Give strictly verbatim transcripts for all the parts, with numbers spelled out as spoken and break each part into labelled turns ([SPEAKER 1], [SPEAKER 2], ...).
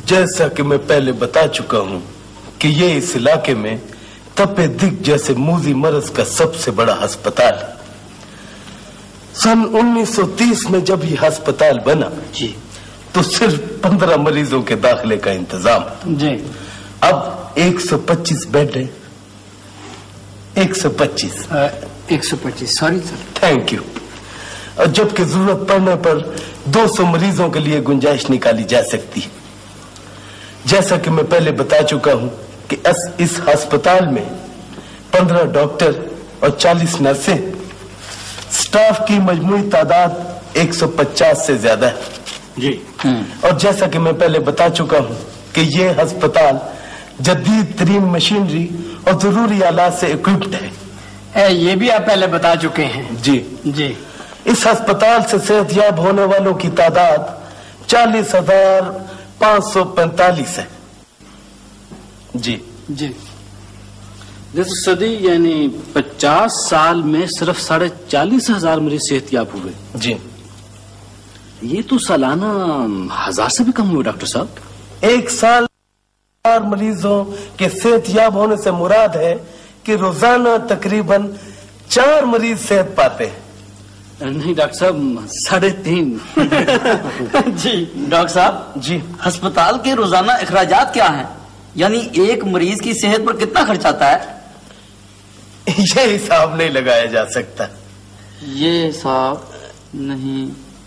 [SPEAKER 1] जैसा कि मैं पहले बता चुका हूँ कि ये इस इलाके में तपे दिग जैसे मूजी मरज का सबसे बड़ा अस्पताल है। सन उन्नीस सौ तीस में जब ये अस्पताल बना
[SPEAKER 2] जी तो
[SPEAKER 1] सिर्फ पंद्रह मरीजों के दाखिले का इंतजाम
[SPEAKER 2] जी।
[SPEAKER 1] अब एक सौ पच्चीस बेड है। एक सौ पच्चीस
[SPEAKER 2] एक सौ पच्चीस सॉरी सर।
[SPEAKER 1] Thank you. और जबकि जरूरत पड़ने पर दो सौ मरीजों के लिए गुंजाइश निकाली जा सकती है। जैसा कि मैं पहले बता चुका हूं कि इस अस्पताल में पंद्रह डॉक्टर और चालीस नर्सें, स्टाफ की मजमूई तादाद एक सौ पचास से ज्यादा है
[SPEAKER 2] जी।
[SPEAKER 1] और जैसा कि मैं पहले बता चुका हूं कि ये अस्पताल जदीद तरीन मशीनरी और जरूरी आलात से इक्विप्ड है।
[SPEAKER 2] ए, ये भी आप पहले बता चुके हैं।
[SPEAKER 1] जी
[SPEAKER 2] जी।
[SPEAKER 1] इस अस्पताल से सेहतयाब होने वालों की तादाद चालीस हजार पाँच सौ पैंतालीस है। जी
[SPEAKER 2] जी। जैसे सदी यानी पचास साल में सिर्फ साढ़े चालीस हजार मरीज सेहतयाब हुए।
[SPEAKER 1] जी।
[SPEAKER 2] ये तो सालाना हजार से भी कम हुए डॉक्टर साहब।
[SPEAKER 1] एक साल मरीजों के सेहतयाब होने से मुराद है कि रोजाना तकरीबन चार मरीज सेहत पाते हैं।
[SPEAKER 2] नहीं डॉक्टर साहब, साढ़े तीन।
[SPEAKER 3] जी डॉक्टर साहब
[SPEAKER 1] जी,
[SPEAKER 3] अस्पताल के रोजाना अखराजात क्या हैं? यानी एक मरीज की सेहत पर कितना खर्च आता है?
[SPEAKER 1] ये हिसाब नहीं लगाया जा सकता।
[SPEAKER 3] ये हिसाब नहीं।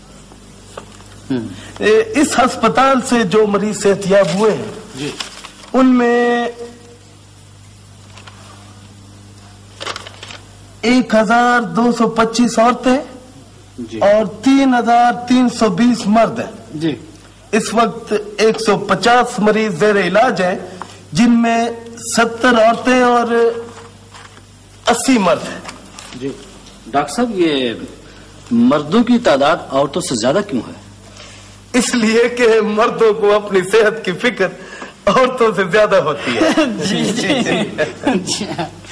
[SPEAKER 1] इस अस्पताल से जो मरीज सेहतयाब हुए हैं
[SPEAKER 2] जी,
[SPEAKER 1] उनमें एक हजार दो सौ पच्चीस औरतें
[SPEAKER 2] जी
[SPEAKER 1] और तीन हजार तीन सौ बीस मर्द हैं।
[SPEAKER 2] जी।
[SPEAKER 1] इस वक्त एक सौ पचास मरीज जेर इलाज हैं, जिनमें सत्तर औरतें और अस्सी मर्द हैं।
[SPEAKER 2] जी डॉक्टर साहब, ये मर्दों की तादाद औरतों से ज्यादा क्यों है?
[SPEAKER 1] इसलिए कि मर्दों को अपनी सेहत की फिक्र औरतों से ज्यादा होती है।
[SPEAKER 3] जी जी, जी।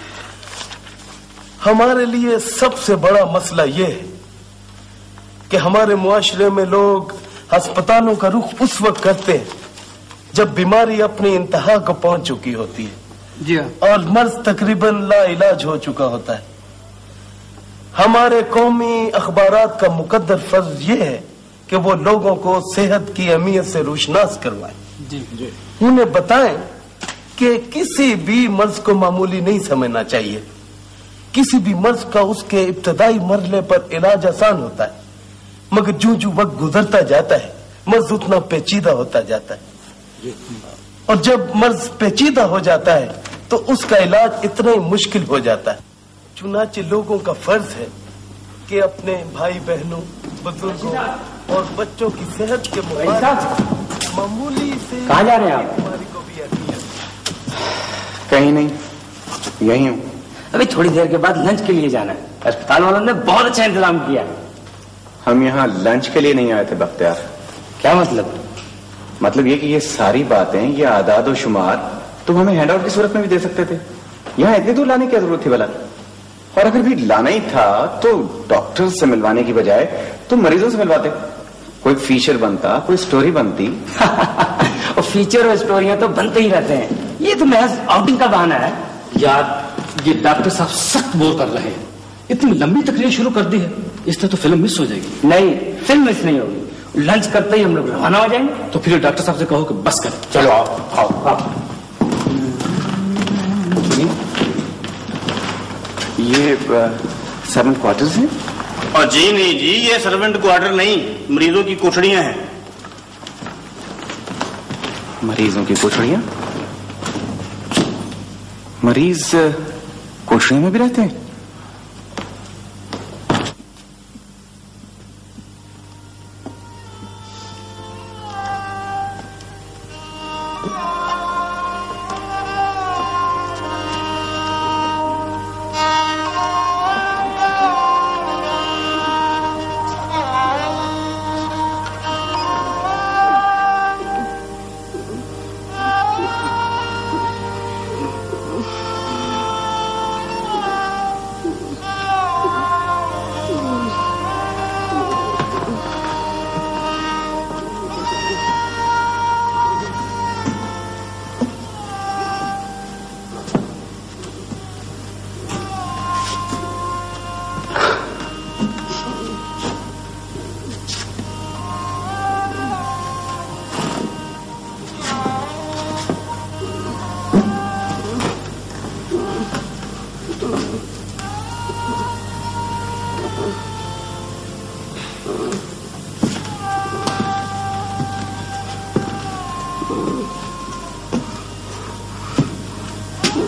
[SPEAKER 1] हमारे लिए सबसे बड़ा मसला यह है कि हमारे मुआशरे में लोग अस्पतालों का रुख उस वक्त करते हैं जब बीमारी अपनी इंतहा को पहुंच चुकी होती है
[SPEAKER 2] जी
[SPEAKER 1] और मर्ज तकरीबन ला इलाज हो चुका होता है। हमारे कौमी अखबारात का मुकद्दर फर्ज यह है कि वो लोगों को सेहत की अहमियत से रोशनास करवाएं।
[SPEAKER 2] जी जी।
[SPEAKER 1] उन्हें बताएं कि किसी भी मर्ज को मामूली नहीं समझना चाहिए। किसी भी मर्ज का उसके इब्तदाई मरहले पर इलाज आसान होता है, मगर जो जो वक्त गुजरता जाता है मर्ज उतना पेचीदा होता जाता है और जब मर्ज पेचीदा हो जाता है तो उसका इलाज इतना ही मुश्किल हो जाता है। चुनाचे लोगों का फर्ज है कि अपने भाई बहनों, बुजुर्गों और बच्चों की सेहत के मुताबिक मामूली से
[SPEAKER 2] कहाँ जा रहे हैं आप?
[SPEAKER 1] बीमारी को भी अहमियत।
[SPEAKER 4] कहीं नहीं, यही हूँ।
[SPEAKER 2] अभी थोड़ी देर के बाद लंच के लिए जाना है। अस्पताल वालों ने बहुत अच्छा इंतजाम किया।
[SPEAKER 4] हम यहाँ लंच के लिए नहीं आए थे बख्तियार।
[SPEAKER 2] क्या मतलब?
[SPEAKER 4] मतलब ये कि ये सारी बातें, ये आदाद और शुमार तुम हमें हैंडआउट की सूरत में भी दे सकते थे। यहाँ इतनी दूर लाने की क्या जरूरत थी भला? और अगर भी लाना ही था तो डॉक्टर से मिलवाने की बजाय तुम मरीजों से मिलवाते। कोई फीचर बनता, कोई स्टोरी बनती।
[SPEAKER 2] और फीचर और स्टोरियां तो बनते ही रहते हैं। ये तो महज आउटिंग का बहाना है। यार, ये डॉक्टर साहब सख्त बोर कर रहे हैं। इतनी लंबी तकरीर शुरू कर दी है, इससे तो फिल्म मिस हो जाएगी। नहीं, फिल्म मिस नहीं होगी। लंच करते ही हम लोग रवाना हो जाएंगे। तो फिर डॉक्टर साहब से कहो कि बस कर।
[SPEAKER 4] चलो आओ आओ आओ। ये सर्वेंट क्वार्टर्स हैं?
[SPEAKER 5] और जी नहीं जी, ये सर्वेंट क्वार्टर नहीं, मरीजों की कोठड़ियां हैं।
[SPEAKER 4] मरीजों की कोठड़ियां? मरीज कोठड़ियों में भी रहते हैं?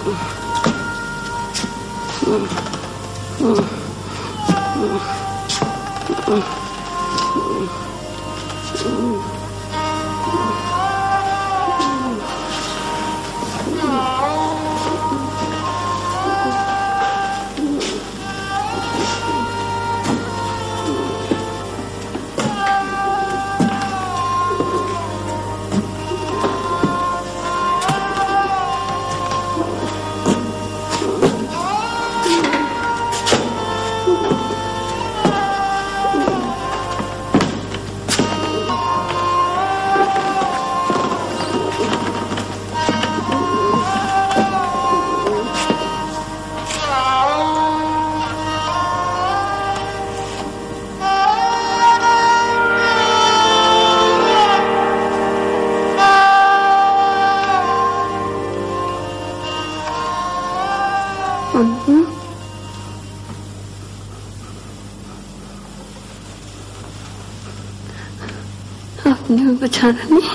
[SPEAKER 6] आपने बचाना नहीं।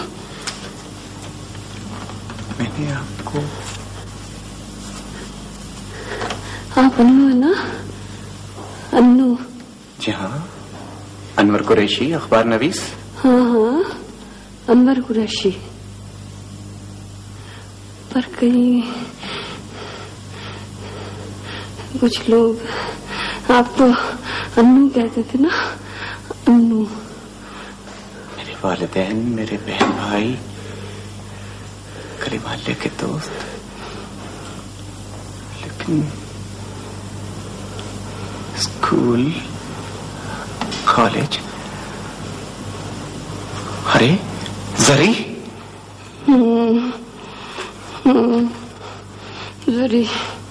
[SPEAKER 4] मैंने आपको।
[SPEAKER 6] आप अन्नू है ना? अन्नू।
[SPEAKER 4] जी हाँ, अनवर कुरैशी, अखबार नवीस।
[SPEAKER 6] हाँ हाँ, अनवर कुरैशी। पर कहीं कुछ लोग आपको अन्नू कहते थे ना? अन्नू।
[SPEAKER 4] मेरे वालिदैन, मेरे बहन भाई, गली मोहल्ले के दोस्त, लेकिन स्कूल, कॉलेज। अरे जरी।
[SPEAKER 6] हम्म हम्म जरी,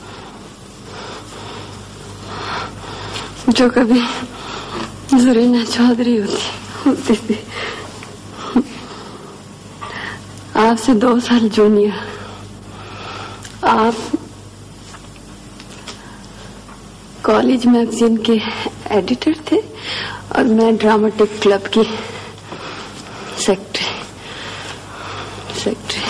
[SPEAKER 6] जो कभी जरीना चौधरी होती होती थी। आपसे दो साल जूनियर। आप कॉलेज मैगजीन के एडिटर थे और मैं ड्रामेटिक क्लब की सेक्रेटरी सेक्रेटरी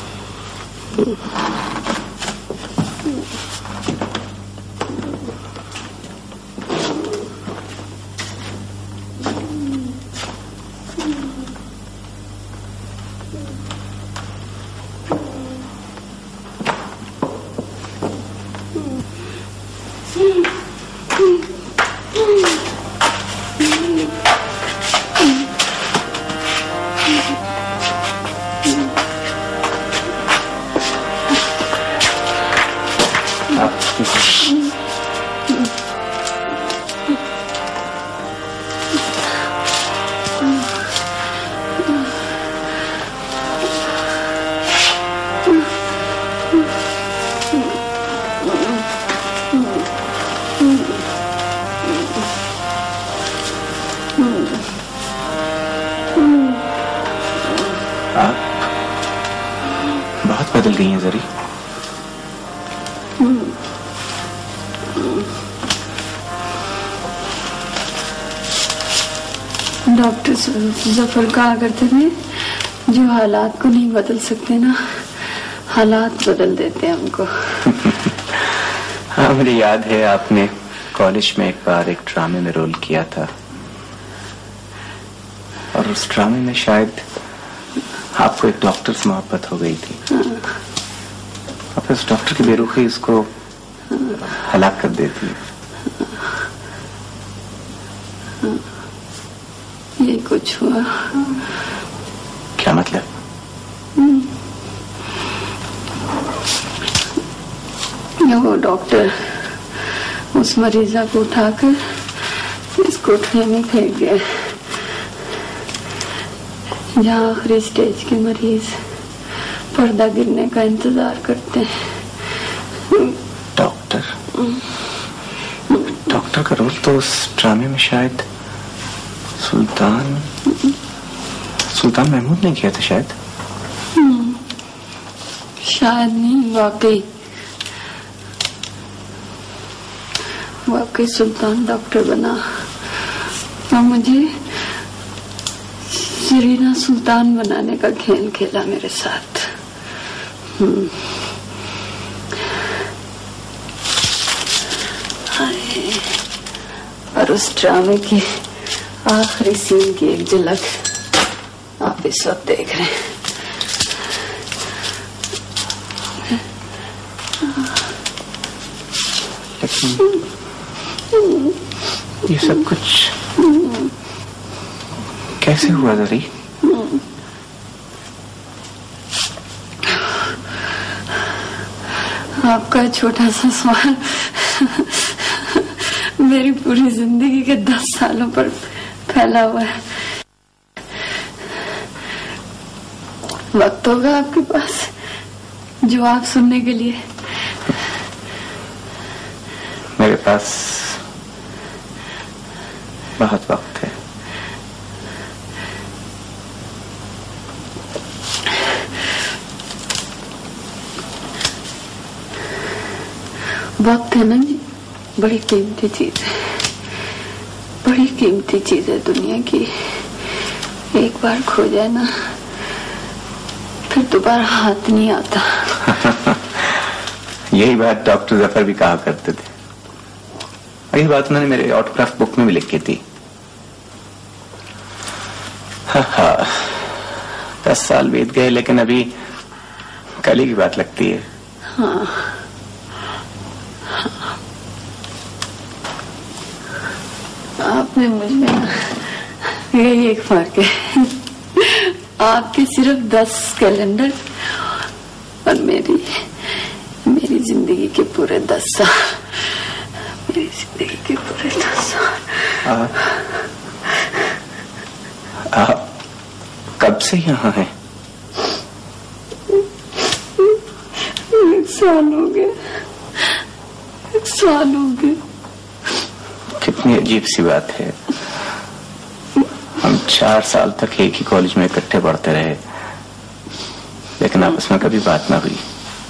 [SPEAKER 4] बदल गई हैं जरी।
[SPEAKER 6] डॉक्टर जफर कहा करते थे, जो हालात को नहीं बदल सकते ना, हालात बदल देते हैं हमको।
[SPEAKER 4] हाँ, मुझे याद है आपने कॉलेज में एक बार एक ड्रामे में रोल किया था और उस ड्रामे में शायद आपको एक डॉक्टर से मोहब्बत हो गई थी।
[SPEAKER 6] हाँ।
[SPEAKER 4] और फिर उस डॉक्टर की बेरुखी इसको हलाक कर देती है।
[SPEAKER 6] हाँ। ये कुछ हुआ।
[SPEAKER 4] क्या मतलब?
[SPEAKER 6] वो डॉक्टर उस मरीजा को उठाकर इस कोठरी में फेंक गया, जहाँ आखिरी स्टेज के मरीज पर्दा गिरने का इंतजार करते हैं।
[SPEAKER 4] डॉक्टर डॉक्टर का रोल तो उस ड्रामे में शायद सुल्तान सुल्तान महमूद ने किया था। शायद
[SPEAKER 6] शायद नहीं, वाकई वाकई सुल्तान डॉक्टर बना और मुझे जरीना सुल्तान बनाने का खेल खेला मेरे साथ। और उस ड्रामे की आखिरी सीन की एक झलक आप इस वक्त देख रहे हैं।
[SPEAKER 4] ये सब कुछ कैसे हुआ दरी?
[SPEAKER 6] आपका छोटा सा सवाल मेरी पूरी जिंदगी के दस सालों पर फैला हुआ है। वक्त होगा आपके पास जवाब सुनने के लिए?
[SPEAKER 4] मेरे पास बहुत वक्त है।
[SPEAKER 6] वक्त है ना जी, बड़ी कीमती चीज है, बड़ी कीमती चीज है दुनिया की। एक बार खो जाए ना फिर दोबारा हाथ नहीं आता।
[SPEAKER 4] यही बात डॉक्टर जफर भी कहा करते थे, यही बात उन्होंने मेरे ऑटोग्राफ बुक में भी लिखी थी। हाँ, दस साल बीत गए लेकिन अभी कल ही की बात लगती है।
[SPEAKER 6] हाँ, आपने मुझमें यही एक फर्क है, आपके सिर्फ दस कैलेंडर और मेरी मेरी जिंदगी के पूरे दस साल, मेरी जिंदगी के पूरे दस साल।
[SPEAKER 4] आप, आप कब से यहाँ हैं?
[SPEAKER 6] एक साल हो गया, एक साल हो गया।
[SPEAKER 4] कितनी अजीब सी बात है, हम चार साल तक एक ही कॉलेज में इकट्ठे पढ़ते रहे लेकिन आपस में कभी बात ना हुई।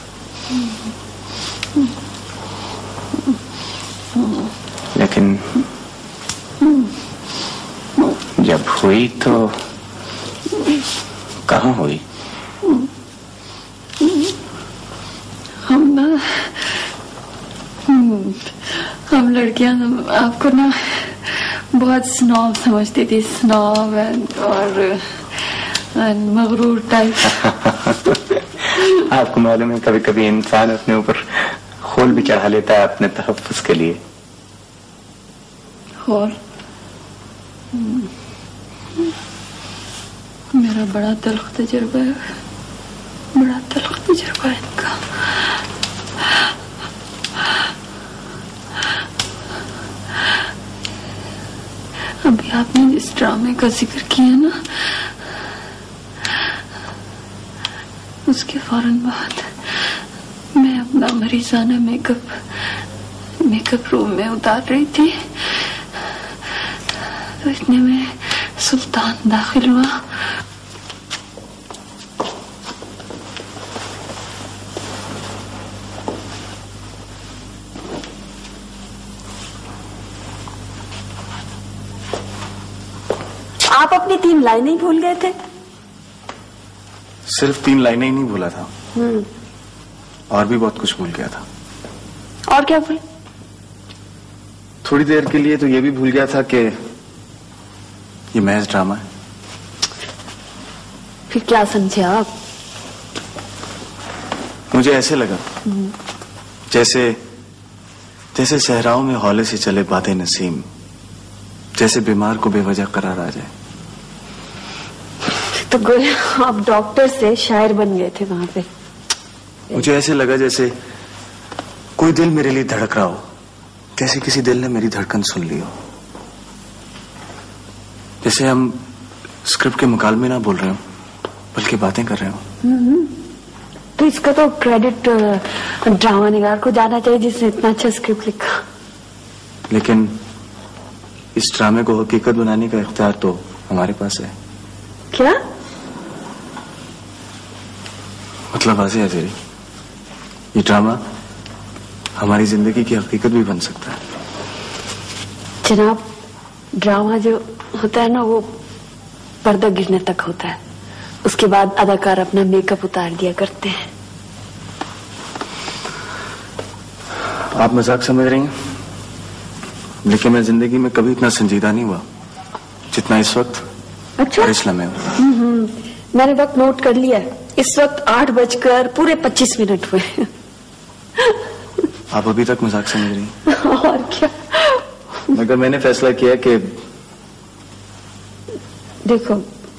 [SPEAKER 4] लेकिन जब हुई तो कहाँ हुई?
[SPEAKER 6] हम ना हम लड़कियां आपको ना बहुत स्नॉब समझती थी, स्नॉब और मगरूर टाइप।
[SPEAKER 4] आपको मालूम है कभी कभी इंसान अपने ऊपर खोल भी चढ़ा लेता है अपने तहफ्फुज़ के लिए।
[SPEAKER 6] खोल? मेरा बड़ा तल्ख तजुर्बा है, बड़ा तल्ख तजुर्बा है इनका। अभी आपने जिस ड्रामे का जिक्र किया ना, उसके फौरन बाद मैं अपना मरीजाना मेकअप मेकअप रूम में उतार रही थी तो इतने में सुल्तान दाखिल हुआ।
[SPEAKER 7] आप अपनी तीन लाइनें ही भूल गए थे?
[SPEAKER 8] सिर्फ तीन लाइनें ही नहीं भूला था, और भी बहुत कुछ भूल गया था।
[SPEAKER 7] और क्या भूल?
[SPEAKER 8] थोड़ी देर के लिए तो ये भी भूल गया था कि ये महज ड्रामा है।
[SPEAKER 7] फिर क्या समझे आप?
[SPEAKER 8] मुझे ऐसे लगा जैसे जैसे सहराओं में हौले से चले बादे नसीम, जैसे बीमार को बेवजह करार आ जाए।
[SPEAKER 7] तो गोया आप डॉक्टर से शायर बन गए थे वहां पे।
[SPEAKER 8] मुझे ऐसे लगा जैसे कोई दिल मेरे लिए धड़क रहा हो, जैसे किसी दिल ने मेरी धड़कन सुन ली हो, जैसे हम स्क्रिप्ट के मुकालमे ना बोल रहे हो बल्कि बातें कर रहे हो।
[SPEAKER 7] तो इसका तो क्रेडिट ड्रामा निगार को जाना चाहिए जिसने इतना अच्छा स्क्रिप्ट लिखा।
[SPEAKER 8] लेकिन इस ड्रामे को हकीकत बनाने का इख्तियार तो हमारे पास है।
[SPEAKER 7] क्या
[SPEAKER 8] मतलब? वाज़ेह है तेरी, ये ड्रामा हमारी जिंदगी की हकीकत भी बन सकता है।
[SPEAKER 7] जनाब, ड्रामा जो होता है ना वो पर्दा गिरने तक होता है, उसके बाद अदाकार अपना मेकअप उतार दिया करते हैं।
[SPEAKER 8] आप मजाक समझ रही हैं? लेकिन मैं जिंदगी में कभी इतना संजीदा नहीं हुआ जितना इस वक्त।
[SPEAKER 7] अच्छा,
[SPEAKER 8] इस लम्हे में।
[SPEAKER 7] हम्म, मैंने वक्त नोट कर लिया। इस वक्त आठ बजकर पूरे पच्चीस मिनट हुए।
[SPEAKER 8] आप अभी तक मजाक समझ रही?
[SPEAKER 7] और क्या।
[SPEAKER 8] मगर मैंने फैसला किया कि
[SPEAKER 7] देखो,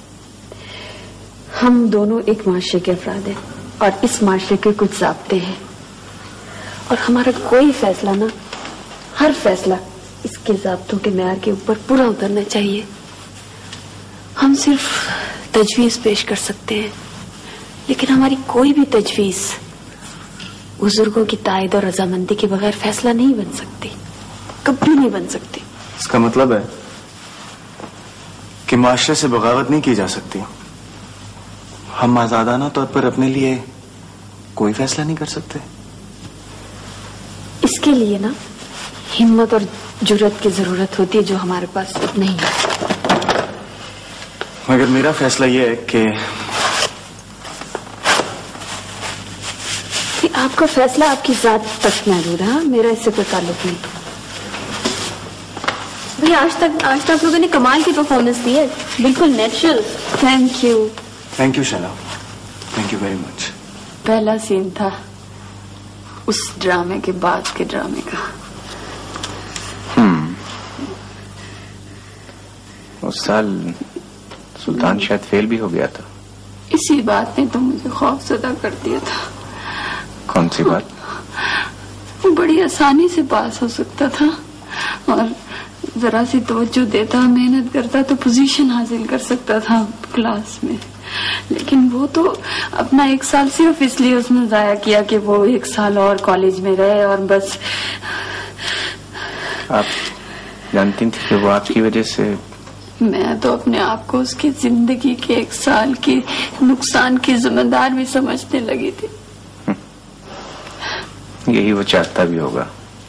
[SPEAKER 7] हम दोनों एक माशरे के अफराद हैं और इस माशरे के कुछ ज़ाब्ते हैं, और हमारा कोई फैसला ना, हर फैसला इसके ज़ाब्तों के मेयार के ऊपर पूरा उतरना चाहिए। हम सिर्फ तजवीज़ पेश कर सकते हैं, लेकिन हमारी कोई भी तजवीज़ बुजुर्गों की तायद और रजामंदी के बगैर फैसला नहीं बन सकती, कभी नहीं बन सकती।
[SPEAKER 8] इसका मतलब है कि माशरे से बगावत नहीं की जा सकती। हम आजादाना तौर पर अपने लिए कोई फैसला नहीं कर सकते।
[SPEAKER 7] इसके लिए ना हिम्मत और जुर्रत की जरूरत होती है, जो हमारे पास नहीं है।
[SPEAKER 8] मगर मेरा फैसला यह है कि
[SPEAKER 7] कि आपका फैसला आपकी जात तक महदूद है, मेरा इससे कोई ताल्लुक नहीं।
[SPEAKER 6] भैया आज तक आज तक आप लोगों ने कमाल की परफॉर्मेंस दी है, बिल्कुल natural.
[SPEAKER 7] Thank you.
[SPEAKER 8] Thank you Shaila, thank you very much.
[SPEAKER 7] पहला सीन था उस ड्रामे के बाद के ड्रामे का।
[SPEAKER 4] हम्म उस साल सुल्तान शायद फेल भी हो गया था।
[SPEAKER 6] इसी बात ने तो मुझे खौफजदा कर दिया था।
[SPEAKER 4] कौन सी बात?
[SPEAKER 6] वो बड़ी आसानी से पास हो सकता था, और जरा सी तवज्जो देता, मेहनत करता तो पोजीशन हासिल कर सकता था क्लास में। लेकिन वो तो अपना एक साल सिर्फ इसलिए उसने जाया किया कि वो एक साल और कॉलेज में रहे, और बस।
[SPEAKER 4] आप जानती थी कि वो आपकी वजह से?
[SPEAKER 6] मैं तो अपने आप को उसकी जिंदगी के एक साल के नुकसान की जिम्मेदार भी समझने लगी थी।
[SPEAKER 4] यही वो चाहता भी होगा।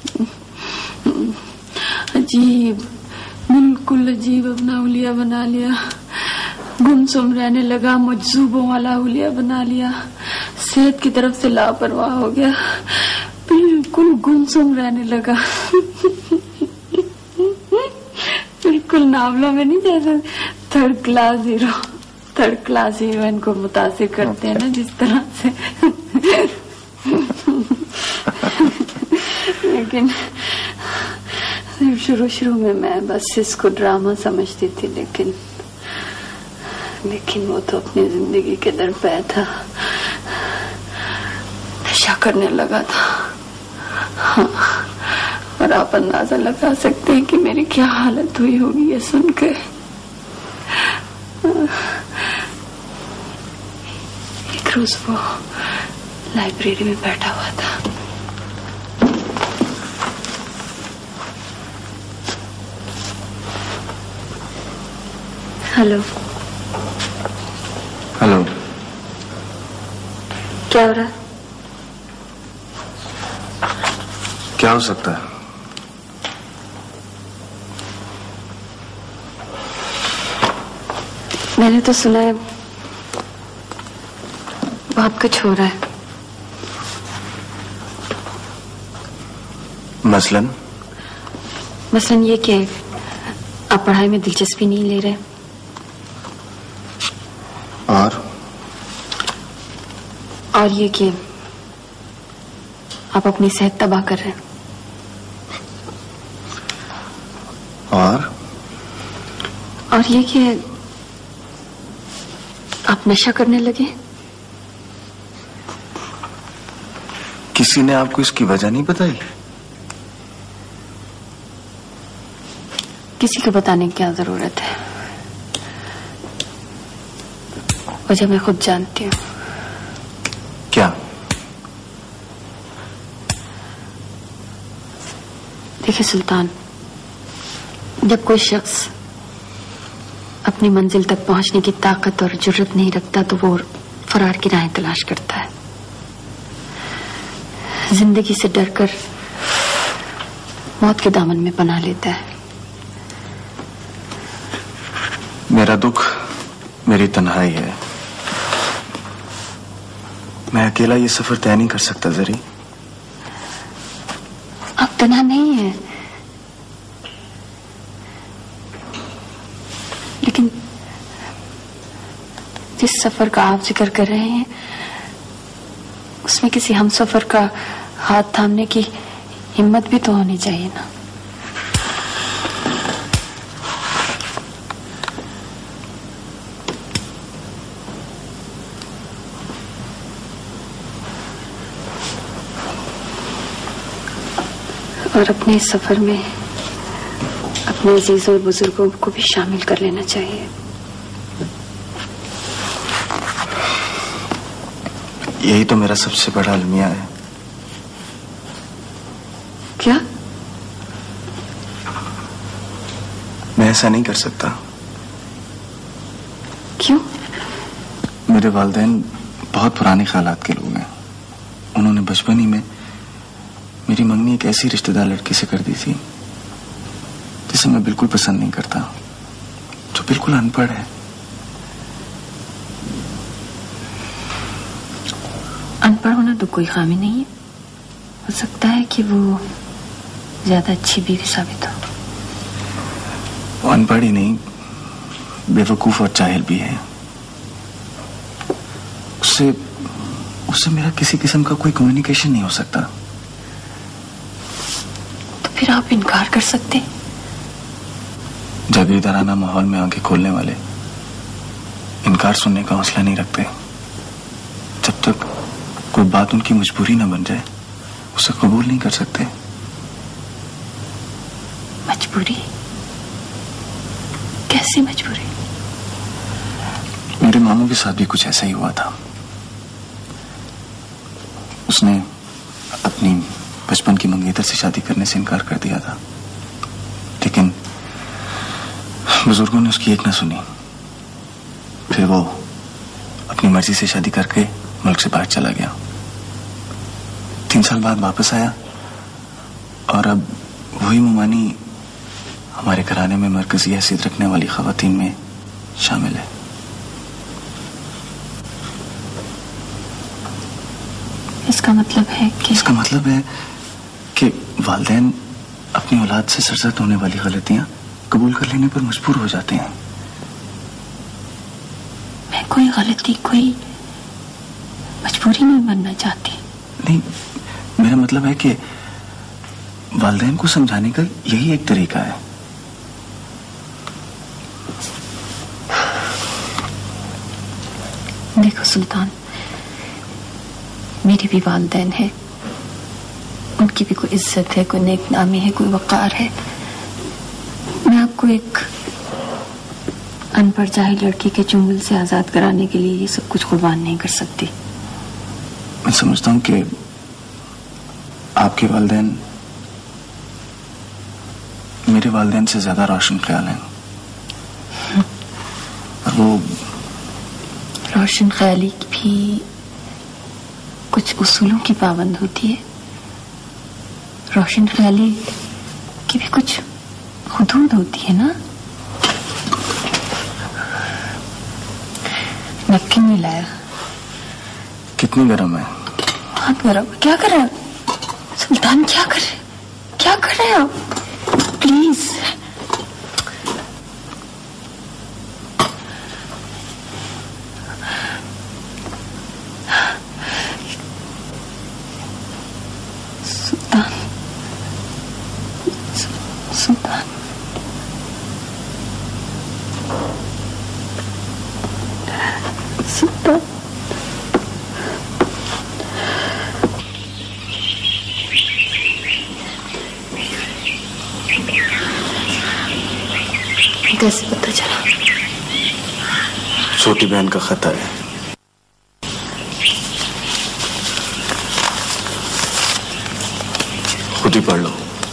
[SPEAKER 6] अजीब, बिल्कुल अजीब अपना हुलिया बना लिया। गुमसुम रहने लगा, मजजूबों वाला हुलिया बना लिया। सेहत की तरफ से लापरवाह हो गया, बिल्कुल गुमसुम रहने लगा। बिल्कुल नावलों में नहीं, जैसे third class hero third class heroine को मुतासिर करते हैं ना, जिस तरह से। लेकिन शुरू शुरू में मैं बस इसको ड्रामा समझती थी, लेकिन लेकिन वो तो अपनी जिंदगी के दरपे था, नशा करने लगा था। हाँ, और आप अंदाजा लगा सकते हैं कि मेरी क्या हालत हुई होगी ये सुनकर। एक रोज वो लाइब्रेरी में बैठा हुआ था। हेलो।
[SPEAKER 8] हेलो।
[SPEAKER 7] क्या हो रहा है?
[SPEAKER 8] क्या हो सकता है?
[SPEAKER 7] मैंने तो सुना है बहुत कुछ हो रहा है।
[SPEAKER 8] मसलन?
[SPEAKER 7] मसलन ये कि आप पढ़ाई में दिलचस्पी नहीं ले रहे,
[SPEAKER 8] और
[SPEAKER 7] और ये कि आप अपनी सेहत तबाह कर रहे हैं,
[SPEAKER 8] और
[SPEAKER 7] और ये कि आप नशा करने लगे।
[SPEAKER 8] किसी ने आपको इसकी वजह नहीं बताई?
[SPEAKER 7] किसी को बताने की क्या जरूरत है, वजह मैं खुद जानती हूँ।
[SPEAKER 8] क्या?
[SPEAKER 7] देखिए सुल्तान, जब कोई शख्स अपनी मंजिल तक पहुंचने की ताकत और जुर्रत नहीं रखता तो वो फरार की राहें तलाश करता है। जिंदगी से डरकर मौत के दामन में पनाह लेता है।
[SPEAKER 8] मेरा दुख मेरी तन्हाई है। मैं अकेला ये सफर तय नहीं कर सकता। जरी
[SPEAKER 7] आप तन्हा नहीं है,
[SPEAKER 6] जिस सफर का आप जिक्र कर रहे हैं उसमें किसी हम सफर का हाथ थामने की हिम्मत भी तो होनी चाहिए ना। और अपने इस सफर में अपने अजीज और बुजुर्गों को भी शामिल कर लेना चाहिए।
[SPEAKER 8] यही तो मेरा सबसे बड़ा अलमिया है।
[SPEAKER 6] क्या?
[SPEAKER 8] मैं ऐसा नहीं कर सकता।
[SPEAKER 6] क्यों?
[SPEAKER 8] मेरे वालिदैन बहुत पुराने ख्यालात के लोग हैं। उन्होंने बचपन ही में मेरी मंगनी एक ऐसी रिश्तेदार लड़की से कर दी थी जिसे मैं बिल्कुल पसंद नहीं करता, जो बिल्कुल अनपढ़ है।
[SPEAKER 6] अनपढ़ होना तो कोई खामी नहीं है, हो सकता है कि वो ज्यादा अच्छी बीवी साबित हो।
[SPEAKER 8] वो अनपढ़ ही नहीं, बेवकूफ और जाहिल भी है। उससे उससे मेरा किसी किस्म का कोई कम्युनिकेशन नहीं हो सकता।
[SPEAKER 6] फिर आप इनकार कर सकते।
[SPEAKER 8] जागीरदाराना माहौल में आंखें खोलने वाले इनकार सुनने का हौसला नहीं रखते। जब तक कोई बात उनकी मजबूरी न बन जाए उसे कबूल नहीं कर सकते।
[SPEAKER 6] मजबूरी? कैसी मजबूरी?
[SPEAKER 8] मेरे मामू के साथ भी कुछ ऐसा ही हुआ था। उसने अपनी बचपन की मंगेतर से शादी करने से इनकार कर दिया था, लेकिन बुजुर्गों ने उसकी एक न सुनी। फिर वो अपनी मर्जी से शादी करके मुल्क से बाहर चला गया। तीन साल बाद वापस आया और अब वही मुमानी हमारे घराने में मरकजी हैसियत रखने वाली खवातीन में शामिल है।
[SPEAKER 6] इसका मतलब है कि
[SPEAKER 8] इसका मतलब है कि वालिदैन अपनी औलाद से सरजद होने वाली गलतियां कबूल कर लेने पर मजबूर हो जाते हैं।
[SPEAKER 6] मैं कोई गलती, कोई मजबूरी नहीं बनना चाहती।
[SPEAKER 8] नहीं, मेरा मतलब है कि वालिदैन को समझाने का यही एक तरीका है।
[SPEAKER 6] देखो सुल्तान, मेरी भी वालिदैन है, उनकी भी कोई इज्जत है, कोई नेक नामी है, कोई वकार है। मैं आपको एक अनपढ़ जाहिल लड़की के चुंगल से आजाद कराने के लिए ये सब कुछ कुर्बान नहीं कर सकती।
[SPEAKER 8] मैं समझता हूँ कि आपके वालिदैन मेरे वालिदैन से ज्यादा रोशन ख्याल हैं, और वो
[SPEAKER 6] रोशन ख्याली भी कुछ उसूलों की पाबंद होती है। रोशन ख्याली की भी कुछ हुदूद होती है ना। नमकीन नहीं लाया।
[SPEAKER 8] कितनी गर्म है?
[SPEAKER 6] बहुत गर्म। क्या कर रहे हैं सुल्तान? क्या कर रहे क्या कर रहे हैं आप? प्लीज। सुल्तान, सुल्तान, सुल्तान। कैसे पता चला?
[SPEAKER 8] छोटी बहन का खत है। खुद ही पढ़ लो।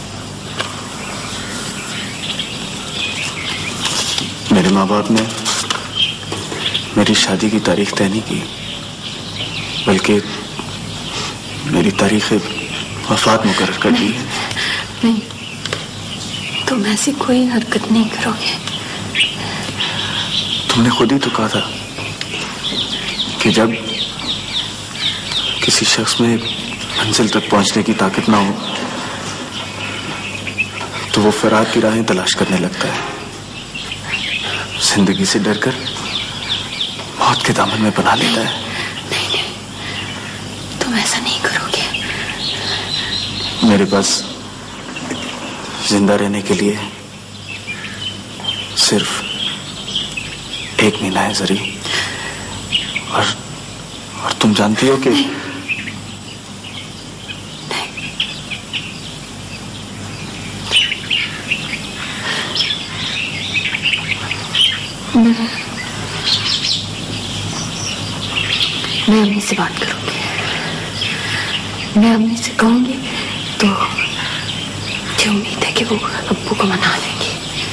[SPEAKER 8] मेरे माँ बाप ने मेरी शादी की तारीख तय नहीं की, बल्कि मेरी तारीख वफात मुकर्रर कर दी है।
[SPEAKER 6] नहीं, तुम ऐसी कोई हरकत नहीं करोगे।
[SPEAKER 8] तुमने खुद ही तो कहा था कि जब किसी शख्स में मंजिल तक पहुंचने की ताकत ना हो तो वो फरार की राहें तलाश करने लगता है। जिंदगी से डरकर मौत मौत के दामन में बना लेता है।
[SPEAKER 6] नहीं नहीं, तुम ऐसा नहीं करोगे।
[SPEAKER 8] मेरे पास जिंदा रहने के लिए सिर्फ एक महीना है जरी, और और तुम जानती हो कि
[SPEAKER 6] मैं मैं अम्मी से बात करूंगी। मैं अम्मी से कहूंगी तो मुझे उम्मीद है कि वो अब्बू को मना लेंगे।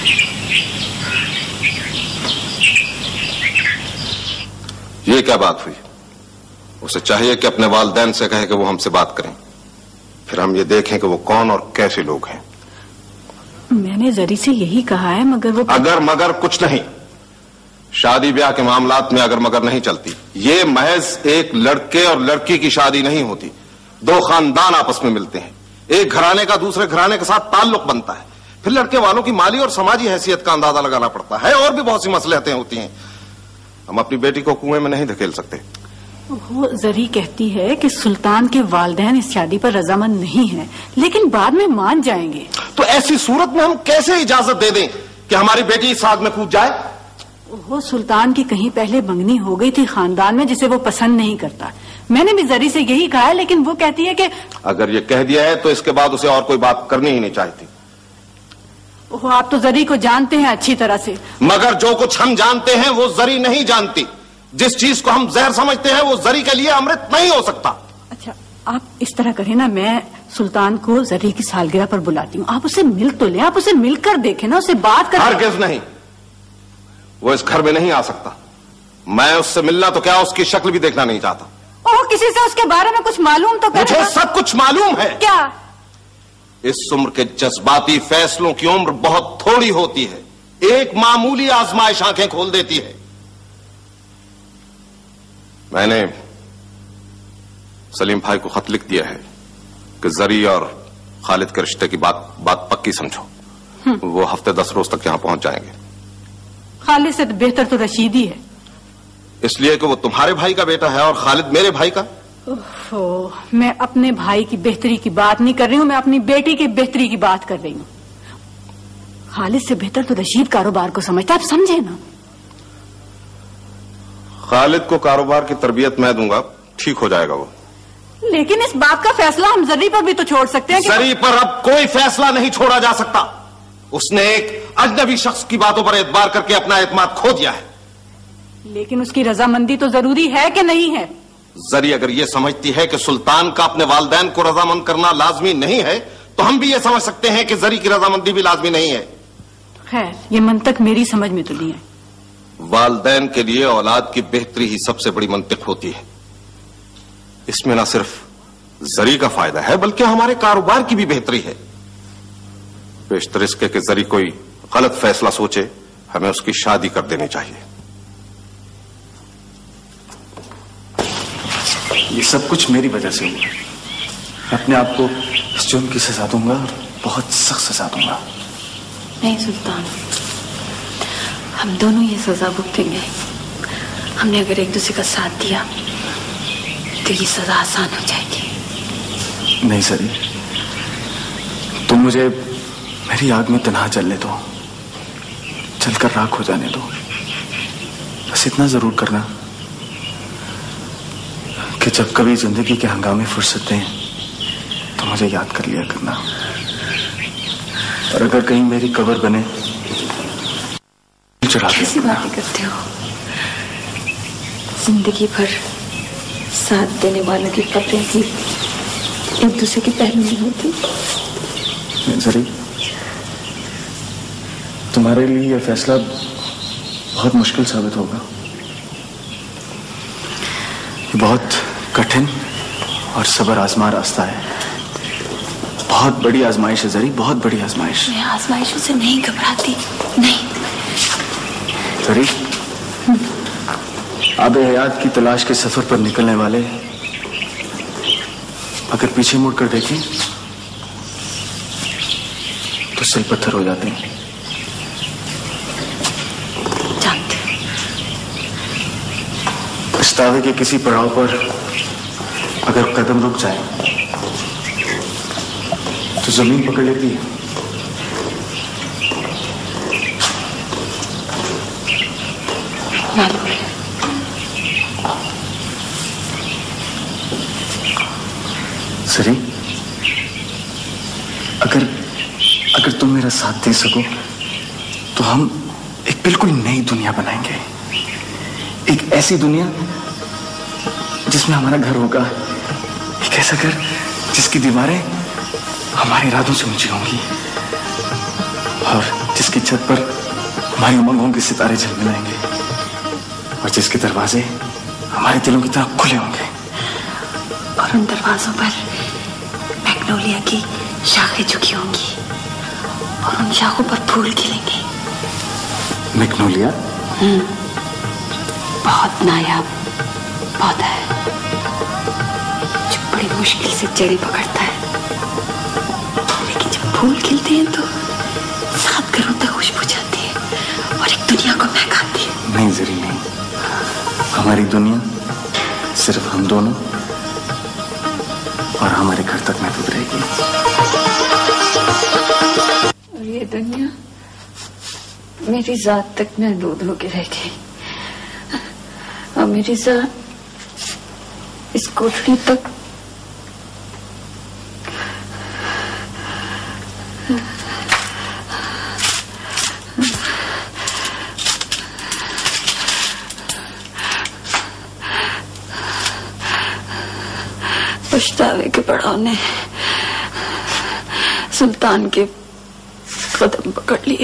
[SPEAKER 9] ये क्या बात हुई? उसे चाहिए कि अपने वालिदैन से कहे कि वो हमसे बात करें, फिर हम ये देखें कि वो कौन और कैसे लोग हैं।
[SPEAKER 7] मैंने जरी से यही कहा है, मगर वो
[SPEAKER 9] अगर मगर कुछ नहीं। शादी ब्याह के मामलात में अगर मगर नहीं चलती। ये महज एक लड़के और लड़की की शादी नहीं होती। दो खानदान आपस में मिलते हैं, एक घराने का दूसरे घराने के साथ ताल्लुक बनता है, फिर लड़के वालों की माली और समाजी हैसियत का अंदाजा लगाना पड़ता है, और भी बहुत सी मसलहतें होती हैं। हम अपनी बेटी को कुएं में नहीं धकेल सकते।
[SPEAKER 7] वो जरी कहती है कि सुल्तान के वालिदैन इस शादी पर रजामंद नहीं है, लेकिन बाद में मान जाएंगे।
[SPEAKER 9] तो ऐसी सूरत में हम कैसे इजाजत दे दें कि हमारी बेटी इस आग में कूद जाए?
[SPEAKER 7] वो सुल्तान की कहीं पहले मंगनी हो गई थी खानदान में, जिसे वो पसंद नहीं करता। मैंने भी जरी से यही कहा है, लेकिन वो कहती है कि
[SPEAKER 9] अगर ये कह दिया है तो इसके बाद उसे और कोई बात करनी ही नहीं चाहिए।
[SPEAKER 7] वो आप तो जरी को जानते हैं अच्छी तरह से।
[SPEAKER 9] मगर जो कुछ हम जानते हैं वो जरी नहीं जानती। जिस चीज को हम जहर समझते हैं वो जरी के लिए अमृत नहीं हो सकता।
[SPEAKER 7] अच्छा, आप इस तरह करें ना, मैं सुल्तान को जरी की सालगिरह पर बुलाती हूँ। आप उसे मिल तो लें, आप उसे मिलकर देखें ना, उसे बात कर।
[SPEAKER 9] हरगिज़ नहीं, वो इस घर में नहीं आ सकता। मैं उससे मिलना तो क्या, उसकी शक्ल भी देखना नहीं चाहता।
[SPEAKER 7] ओह, किसी से उसके बारे में कुछ मालूम तो करें।
[SPEAKER 9] मुझे सब कुछ मालूम है।
[SPEAKER 7] क्या?
[SPEAKER 9] इस उम्र के जज्बाती फैसलों की उम्र बहुत थोड़ी होती है। एक मामूली आजमाइश आंखें खोल देती है। मैंने सलीम भाई को खत लिख दिया है कि जरी और खालिद के रिश्ते की बात बात पक्की समझो। वो हफ्ते दस रोज तक यहां पहुंच जाएंगे।
[SPEAKER 7] खालिद से तो बेहतर तो रशीद ही है।
[SPEAKER 9] इसलिए कि वो तुम्हारे भाई का बेटा है और खालिद मेरे भाई का।
[SPEAKER 7] ओह, मैं अपने भाई की बेहतरी की बात नहीं कर रही हूँ, मैं अपनी बेटी की बेहतरी की बात कर रही हूँ। खालिद से बेहतर तो रशीद कारोबार को समझता है, आप समझे ना।
[SPEAKER 9] खालिद को कारोबार की तरबियत मैं दूंगा, ठीक हो जाएगा वो।
[SPEAKER 7] लेकिन इस बात का फैसला हम जरी पर भी तो छोड़ सकते हैं कि
[SPEAKER 9] जरी पर अब कोई फैसला नहीं छोड़ा जा सकता। उसने एक अजनबी शख्स की बातों पर एतबार करके अपना एतमाद खो दिया है।
[SPEAKER 7] लेकिन उसकी रजामंदी तो जरूरी है कि नहीं है?
[SPEAKER 9] जरी अगर ये समझती है कि सुल्तान का अपने वालिदैन को रजामंद करना लाजमी नहीं है, तो हम भी ये समझ सकते हैं कि जरी की रजामंदी भी लाजमी नहीं है।
[SPEAKER 7] खैर, ये मंतक मेरी समझ में तो नहीं है।
[SPEAKER 9] वालिदैन के लिए औलाद की बेहतरी ही सबसे बड़ी मंतिक होती है। इसमें न सिर्फ जरी का फायदा है, बल्कि हमारे कारोबार की भी बेहतरी है। बेशतर इसके कि जरी कोई गलत फैसला सोचे, हमें उसकी शादी कर देनी चाहिए।
[SPEAKER 8] ये सब कुछ मेरी वजह से हुआ। मैं अपने आप को इस जुर्म की सजा दूंगा और बहुत सख्त सजा दूंगा।
[SPEAKER 6] नहीं सुल्तान, हम दोनों ये सजा भुगतेंगे। हमने अगर एक दूसरे का साथ दिया तो ये सजा आसान हो जाएगी।
[SPEAKER 8] नहीं सरी, तुम मुझे मेरी आग में तन्हा जलने दो, जलकर राख हो जाने दो। बस इतना जरूर करना कि जब कभी जिंदगी के हंगामे फुर्सत दें तो मुझे याद कर लिया करना। और अगर कहीं मेरी कब्र बने, चढ़ा
[SPEAKER 6] कैसी बातें करते हो? जिंदगी भर साथ देने वालों की कब्रें भी एक दूसरे के पहलू में होती।
[SPEAKER 8] सरी, तुम्हारे लिए यह फैसला बहुत मुश्किल साबित होगा। बहुत कठिन और सब्र आजमा रास्ता है। बहुत बड़ी आजमाइश है जरी, बहुत बड़ी आजमाइश।
[SPEAKER 6] मैं आजमाइशों से नहीं घबराती। नहीं
[SPEAKER 8] जरी, आबे हयात की तलाश के सफर पर निकलने वाले अगर पीछे मुड़कर देखें तो सिल पत्थर हो जाते हैं।
[SPEAKER 6] जानते
[SPEAKER 8] पछतावे के किसी पड़ाव पर अगर कदम रुक जाए तो जमीन पकड़ लेती है। सरी, अगर अगर तुम मेरा साथ दे सको तो हम एक बिल्कुल नई दुनिया बनाएंगे। एक ऐसी दुनिया जिसमें हमारा घर होगा, एक ऐसा घर जिसकी दीवारें हमारे इरादों से ऊंची होंगी और जिसकी छत पर हमारी उमंगों के सितारे झलमिलाएंगे और जिसके दरवाजे हमारे दिलों की तरह खुले होंगे।
[SPEAKER 7] और उन दरवाजों पर मैग्नोलिया की शाखें झुकी होंगी और उन शाखों पर फूल खिलेंगे।
[SPEAKER 8] मैग्नोलिया?
[SPEAKER 7] हम्म, बहुत नायाब पौधा है जो बड़ी मुश्किल से जड़ी पकड़ता है, लेकिन जब फूल खिलते हैं तो सात घरों तक खुशबू जाती है और एक दुनिया को महकाती है।
[SPEAKER 8] नहीं जरी, नहीं, हमारी दुनिया सिर्फ हम दोनों और हमारे घर तक महदूद रहेगी।
[SPEAKER 6] और ये दुनिया मेरी जात तक महदूद होके रह गई और मेरी जात इस कोठरी तक पछतावे के पड़ाव ने सुल्तान के कदम पकड़ लिए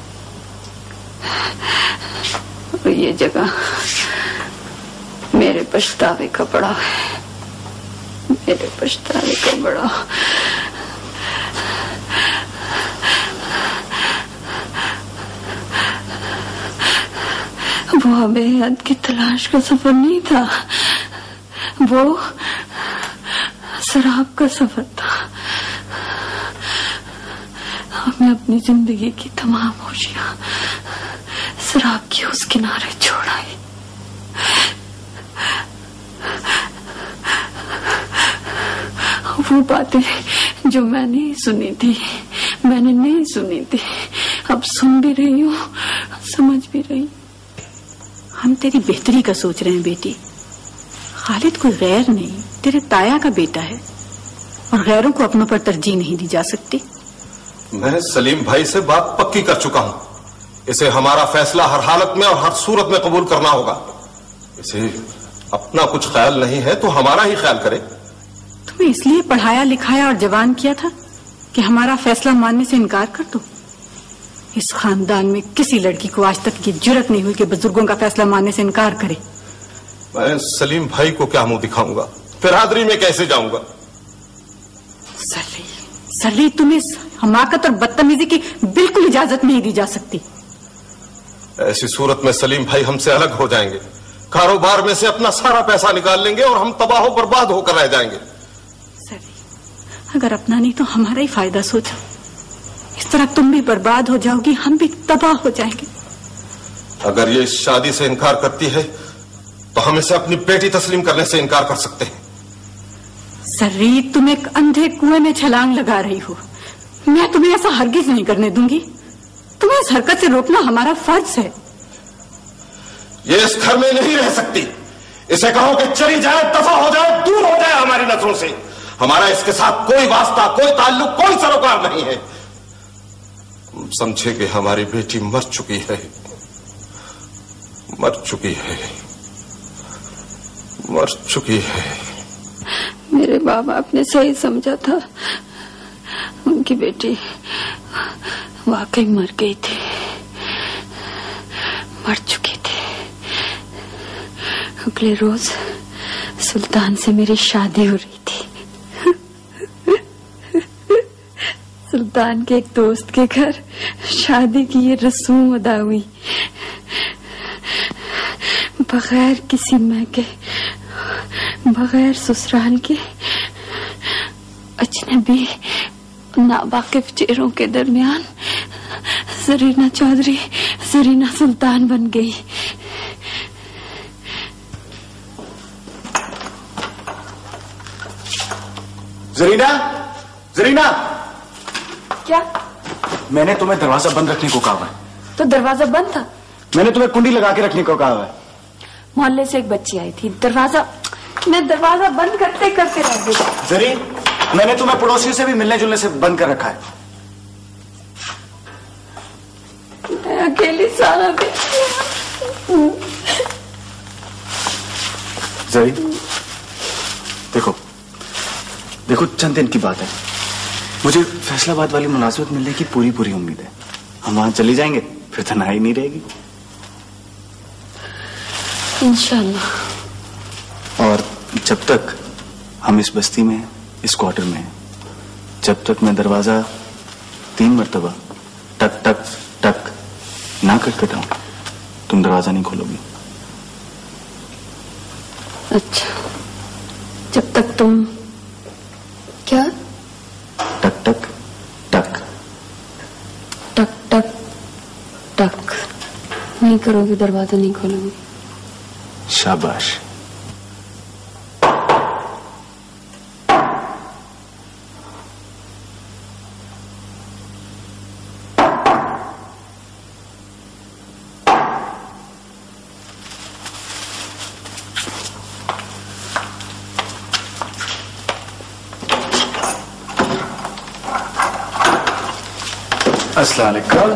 [SPEAKER 6] और ये जगह मेरे पछतावे का पड़ाव है, मेरे पछतावे का पड़ाव। वो बेहद की तलाश का सफर नहीं था, वो शराब का सफर था। मैं अपनी जिंदगी की तमाम खुशियां शराब की उस किनारे छोड़ आई। वो बातें जो मैंने सुनी थी, मैंने नहीं सुनी थी, अब सुन भी रही हूँ, समझ भी रही।
[SPEAKER 10] हम तेरी बेहतरी का सोच रहे हैं बेटी। खालिद कोई गैर नहीं, तेरे ताया का बेटा है और गैरों को अपनों पर तरजीह नहीं दी जा सकती।
[SPEAKER 9] मैं सलीम भाई से बात पक्की कर चुका हूं। इसे हमारा फैसला हर हालत में और हर सूरत में कबूल करना होगा। इसे अपना कुछ ख्याल नहीं है तो हमारा ही ख्याल करे।
[SPEAKER 10] तुम्हें इसलिए पढ़ाया लिखाया और जवान किया था कि हमारा फैसला मानने से इनकार कर दो। इस खानदान में किसी लड़की को आज तक ये जुर्रत नहीं हुई कि बुजुर्गों का फैसला मानने से इनकार करे।
[SPEAKER 9] मैं सलीम भाई को क्या मुंह दिखाऊंगा, बिरादरी में कैसे जाऊंगा?
[SPEAKER 10] सरली, सरली, तुम्हें इस हमाकत और बदतमीजी की बिल्कुल इजाजत नहीं दी जा सकती।
[SPEAKER 9] ऐसी सूरत में सलीम भाई हमसे अलग हो जाएंगे, कारोबार में से अपना सारा पैसा निकाल लेंगे और हम तबाह बर्बाद होकर रह जाएंगे।
[SPEAKER 10] सरली, अगर अपना नहीं तो हमारा ही फायदा सोचो। इस तरह तुम भी बर्बाद हो जाओगी, हम भी तबाह हो जाएंगे।
[SPEAKER 9] अगर ये इस शादी से इनकार करती है तो हम इसे अपनी बेटी तस्लीम करने से इनकार कर सकते हैं।
[SPEAKER 10] सररी, तुम एक अंधे कुएं में छलांग लगा रही हो। मैं तुम्हें ऐसा हरगिज नहीं करने दूंगी। तुम्हें इस हरकत से रोकना हमारा फर्ज है।
[SPEAKER 9] ये इस घर में नहीं रह सकती। इसे कहो कि चली जाए, दफा हो जाए, दूर हो जाए हमारी नजरों से। हमारा इसके साथ कोई वास्ता, कोई ताल्लुक, कोई सरोकार नहीं है। हम समझे कि हमारी बेटी मर चुकी है, मर चुकी है, मर चुकी है।
[SPEAKER 6] मेरे बाप बाप ने सही समझा था। उनकी बेटी वाकई मर गई थी, मर चुकी थी। अगले रोज सुल्तान से मेरी शादी हो रही थी। सुल्तान के एक दोस्त के घर शादी की ये रस्म अदा हुई, बगैर किसी महके, बगैर ससुराल के, अजनबी नावाकिफ चेहरों के दरमियान जरीना चौधरी जरीना सुल्तान बन गई।
[SPEAKER 8] जरीना, जरीना,
[SPEAKER 7] क्या?
[SPEAKER 8] मैंने तुम्हें दरवाजा बंद रखने को कहा है।
[SPEAKER 7] तो दरवाजा बंद था?
[SPEAKER 8] मैंने तुम्हें कुंडी लगा के रखने को कहा है।
[SPEAKER 7] मोहल्ले से एक बच्ची आई थी, दरवाजा मैं दरवाजा बंद करते करते रह गई।
[SPEAKER 8] जरी, मैंने तुम्हें पड़ोसियों से भी मिलने जुलने से बंद कर रखा है।
[SPEAKER 7] मैं अकेली सारा दिन।
[SPEAKER 8] जरी, देखो देखो चंद दिन की बात है। मुझे फैसलाबाद वाली मुलाजमत मिलने की पूरी पूरी उम्मीद है। हम वहां चली जाएंगे, फिर तन्हाई नहीं रहेगी
[SPEAKER 7] इंशाल्लाह।
[SPEAKER 8] और जब तक हम इस बस्ती में, इस क्वार्टर में हैं, जब तक मैं दरवाजा तीन मरतबा टक टक टक ना खटखटाऊं, तुम दरवाजा नहीं खोलोगी।
[SPEAKER 7] अच्छा, जब तक तुम क्या
[SPEAKER 8] टक टक टक
[SPEAKER 7] टक टक टक नहीं करोगी, दरवाजा नहीं खोलोगी।
[SPEAKER 8] शाबाश। अस्सलाम वालेकुम।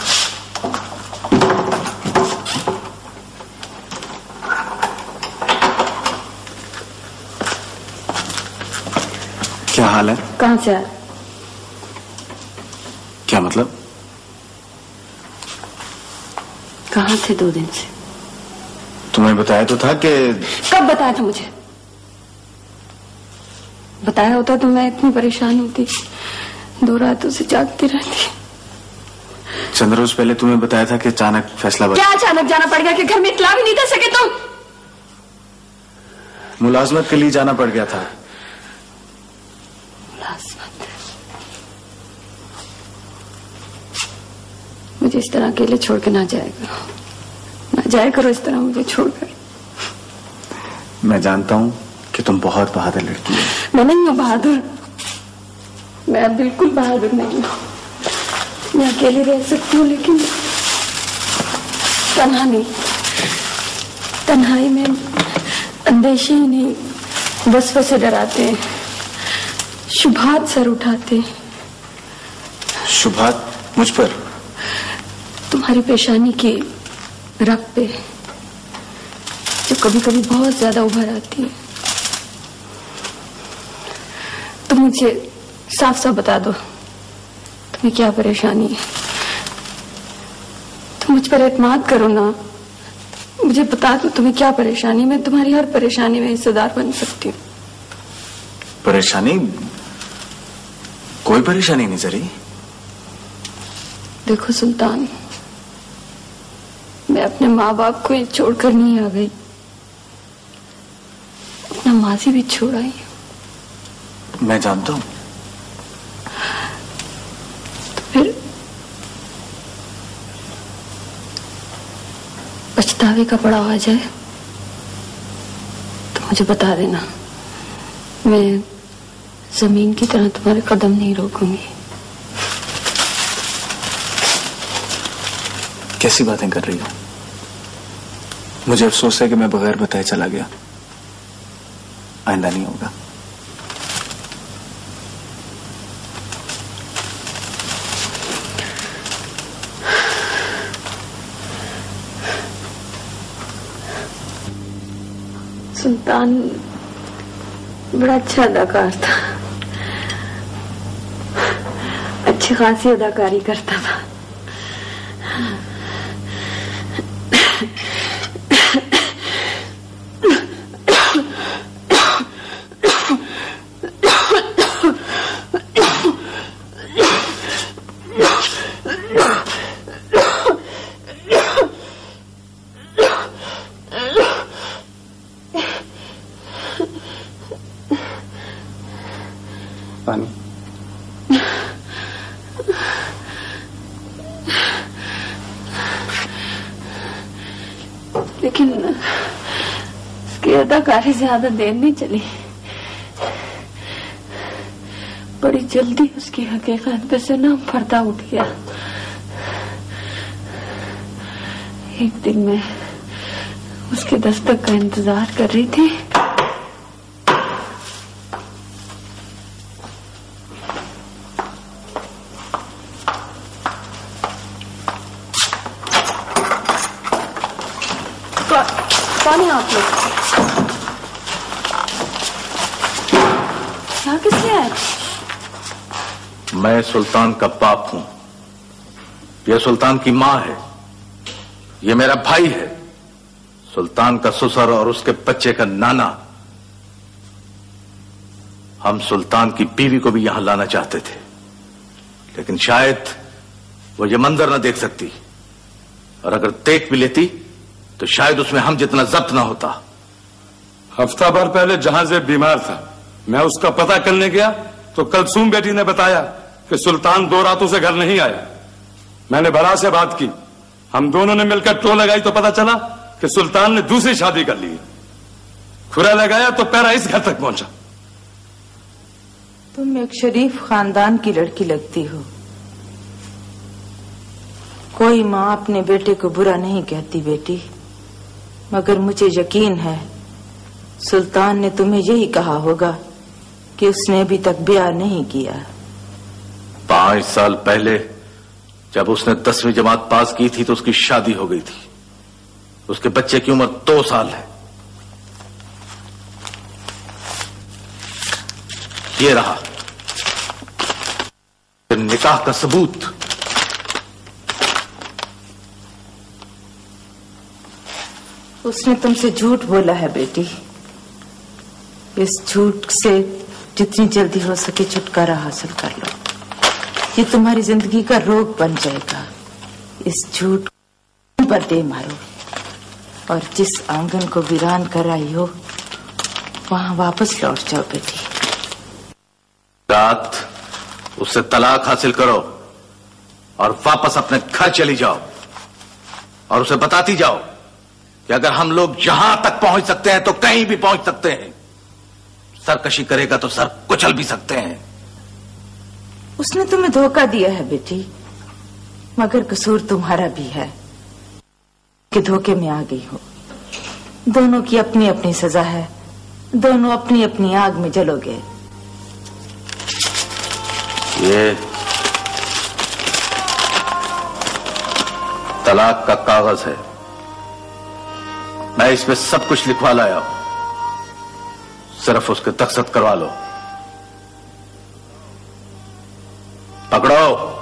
[SPEAKER 8] क्या हाल है?
[SPEAKER 7] कहाँ से आए?
[SPEAKER 8] क्या मतलब?
[SPEAKER 7] कहाँ थे दो दिन से?
[SPEAKER 8] तुम्हें बताया तो था कि।
[SPEAKER 7] कब बताया था मुझे? बताया होता तो मैं इतनी परेशान होती, दो रातों से जागती रहती।
[SPEAKER 8] चंद रोज पहले तुम्हें बताया था कि अचानक फैसलाबाद।
[SPEAKER 7] क्या अचानक जाना पड़ गया कि घर में इतला भी नहीं दे सके तुम?
[SPEAKER 8] मुलाजमत के लिए जाना पड़ गया था।
[SPEAKER 7] मुलाजमत? मुझे इस तरह अकेले छोड़ के ना जाया करो, ना जाया करो इस तरह मुझे छोड़कर।
[SPEAKER 8] मैं जानता हूं कि तुम बहुत बहादुर लड़की हो।
[SPEAKER 7] मैं नहीं हूं बहादुर, मैं बिल्कुल बहादुर नहीं हूं। मैं अकेली रह सकती हूँ लेकिन तन्हा नहीं। तन्हाई में अंदेशे ही नहीं, वसवसे डराते हैं, शुभात सर उठाते हैं।
[SPEAKER 8] शुभात मुझ पर?
[SPEAKER 7] तुम्हारी पेशानी की रग पे, जो कभी कभी बहुत ज्यादा उभर आती है। तुम मुझे साफ साफ बता दो तुम्हें क्या परेशानी है। तुम मुझ पर एतमाद करो ना, मुझे बता दो तुम्हें क्या परेशानी। मैं तुम्हारी हर परेशानी में हिस्सेदार बन सकती हूँ।
[SPEAKER 8] परेशानी? कोई परेशानी नहीं जरी।
[SPEAKER 7] देखो सुल्तान, मैं अपने माँ बाप को छोड़कर नहीं आ गई, अपना माजी भी छोड़ आई हूँ।
[SPEAKER 8] मैं जानता हूँ।
[SPEAKER 7] तो फिर पछतावे का पड़ाव आ जाए तो मुझे बता देना, मैं जमीन की तरह तुम्हारे कदम नहीं रोकूंगी।
[SPEAKER 8] कैसी बातें कर रही हो? मुझे अफसोस है कि मैं बगैर बताए चला गया। आइंदा नहीं होगा।
[SPEAKER 7] सुल्तान बड़ा अच्छा अदाकार था, अच्छी खासी अदाकारी करता था।
[SPEAKER 8] पानी?
[SPEAKER 7] लेकिन उसकी अदाकारी ज्यादा देर नहीं चली।
[SPEAKER 6] बड़ी जल्दी उसकी हकीकत पे से ना पर्दा उठ गया। एक दिन मैं उसके दस्तक का इंतजार कर रही थी। कौन है आप लोग? यहाँ किस लिए आए?
[SPEAKER 11] मैं सुल्तान का बाप हूं, यह सुल्तान की मां है, यह मेरा भाई है, सुल्तान का ससुर और उसके बच्चे का नाना। हम सुल्तान की बीवी को भी यहां लाना चाहते थे, लेकिन शायद वो ये मंजर न देख सकती, और अगर देख भी लेती तो शायद उसमें हम जितना जब्त ना होता।
[SPEAKER 12] हफ्ता भर पहले जहांजेब बीमार था, मैं उसका पता करने गया तो कलसूम बेटी ने बताया कि सुल्तान दो रातों से घर नहीं आया। मैंने भरा से बात की, हम दोनों ने मिलकर टो लगाई तो पता चला कि सुल्तान ने दूसरी शादी कर ली। खुरा लगाया तो पैरा इस घर तक पहुंचा।
[SPEAKER 13] तुम एक शरीफ खानदान की लड़की लगती हो। कोई माँ अपने बेटे को बुरा नहीं कहती बेटी, मगर मुझे यकीन है सुल्तान ने तुम्हें यही कहा होगा कि उसने अभी तक ब्याह नहीं किया।
[SPEAKER 11] पांच साल पहले जब उसने दसवीं जमात पास की थी तो उसकी शादी हो गई थी। उसके बच्चे की उम्र दो साल है। ये रहा निकाह का सबूत।
[SPEAKER 13] उसने तुमसे झूठ बोला है बेटी। इस झूठ से जितनी जल्दी हो सके छुटकारा हासिल कर लो। ये तुम्हारी जिंदगी का रोग बन जाएगा। इस झूठ पर दे मारो और जिस आंगन को वीरान कर आई हो वहां वापस लौट जाओ बेटी।
[SPEAKER 11] रात उससे तलाक हासिल करो और वापस अपने घर चली जाओ और उसे बताती जाओ कि अगर हम लोग जहां तक पहुंच सकते हैं तो कहीं भी पहुंच सकते हैं। सरकशी करेगा तो सर कुचल भी सकते हैं।
[SPEAKER 13] उसने तुम्हें धोखा दिया है बेटी, मगर कसूर तुम्हारा भी है कि धोखे में आ गई हो। दोनों की अपनी अपनी सजा है, दोनों अपनी अपनी आग में जलोगे।
[SPEAKER 11] ये तलाक का कागज है, मैं इसमें सब कुछ लिखवा लाया हूं, सिर्फ उसके दस्तखत करवा लो। पकड़ो।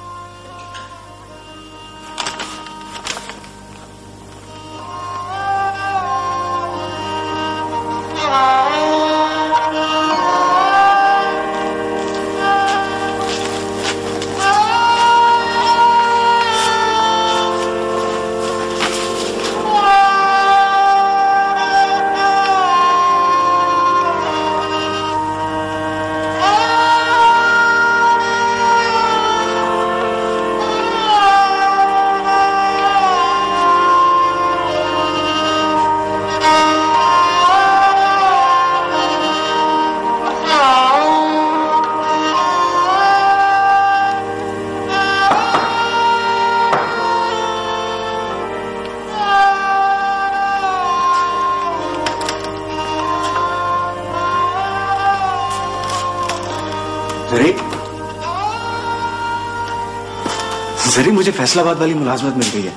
[SPEAKER 8] जरी मुझे फैसलाबाद वाली मुलाजमत मिल गई है।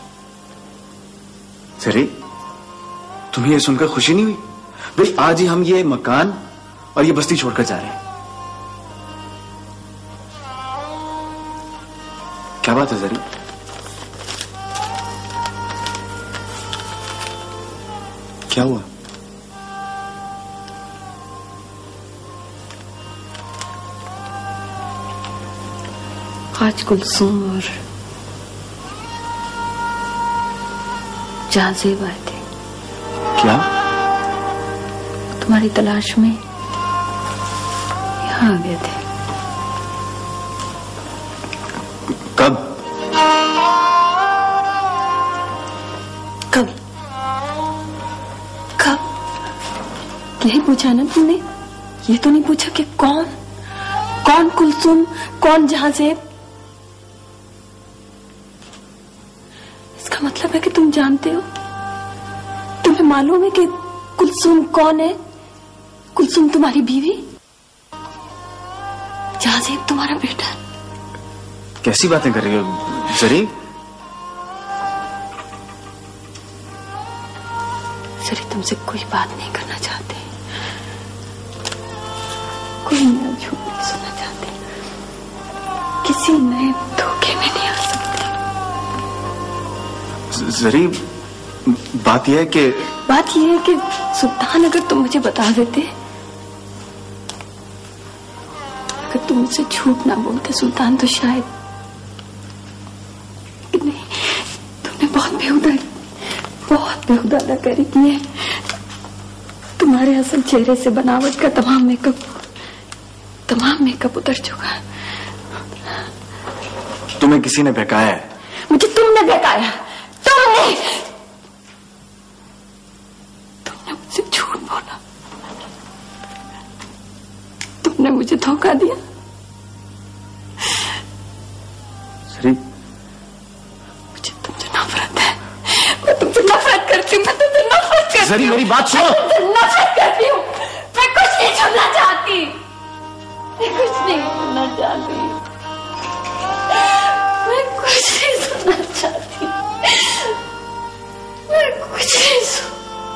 [SPEAKER 8] जरी तुम्हें यह सुनकर खुशी नहीं हुई? भाई आज ही हम ये मकान और ये बस्ती छोड़कर जा रहे हैं। क्या बात है जरी? क्या हुआ?
[SPEAKER 6] आज कुलसुम और जहांजेब आए थे।
[SPEAKER 8] क्या?
[SPEAKER 6] तुम्हारी तलाश में यहाँ आ गए थे।
[SPEAKER 8] कब?
[SPEAKER 6] कब? कब? यही पूछा ना तुमने? ये तो नहीं पूछा कि कौन
[SPEAKER 7] कौन कुलसुम, कौन जहांजेब? इसका मतलब है कि तुम जानते हो, तुम्हें मालूम है कि कुलसुम कौन है? कुलसुम तुम्हारी बीवी, जहांजेब तुम्हारा बेटा।
[SPEAKER 8] कैसी बातें कर रही हो जरी?
[SPEAKER 7] जरी तुमसे कोई बात नहीं करना चाहते, कोई नया झूठ नहीं सुनना चाहते, किसी नए धोखे में नहीं आ सकते।
[SPEAKER 8] जरी बात यह है कि
[SPEAKER 7] बात यह है कि सुल्तान, अगर तुम मुझे बता देते, अगर तुम मुझसे झूठ ना बोलते सुल्तान, तो शायद नहीं। तुमने बहुत बेहुदा बहुत बेहुदा अदाकारी की है। तुम्हारे असल चेहरे से बनावट का तमाम मेकअप तमाम मेकअप उतर चुका है।
[SPEAKER 8] तुम्हें किसी ने बहकाया है?
[SPEAKER 7] मुझे तुमने बहकाया, तुमने तुमने मुझसे झूठ बोला, तुमने मुझे धोखा दिया।
[SPEAKER 8] सरी,
[SPEAKER 7] मुझे तुमसे नफरत है, मैं तुमसे नफरत करती हूँ, मैं तुमसे नफरत करती हूँ।
[SPEAKER 8] सरी मेरी बात सुनो।
[SPEAKER 7] मैं तुमसे नफरत करती हूँ, मैं कुछ नहीं सुनना चाहती, मैं कुछ नहीं सुनना चाहती, मैं कुछ नहीं सुनना चाहती, मैं कुछ नहीं सुन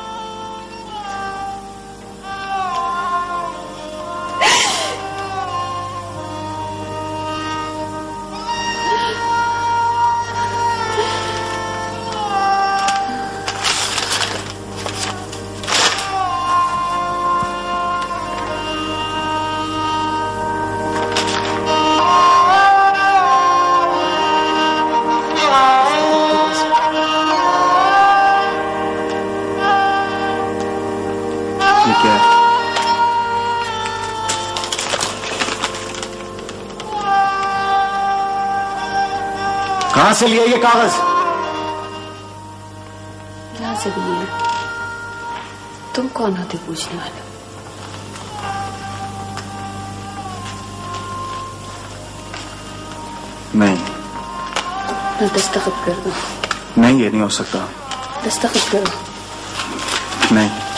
[SPEAKER 8] कहां से लिया ये कागज?
[SPEAKER 7] यहां से भी लिया। तुम कौन होते पूछने वाले?
[SPEAKER 8] नहीं।
[SPEAKER 7] मैं दस्तखत कर दूं?
[SPEAKER 8] नहीं, ये नहीं हो सकता।
[SPEAKER 7] दस्तखत करो।
[SPEAKER 8] नहीं।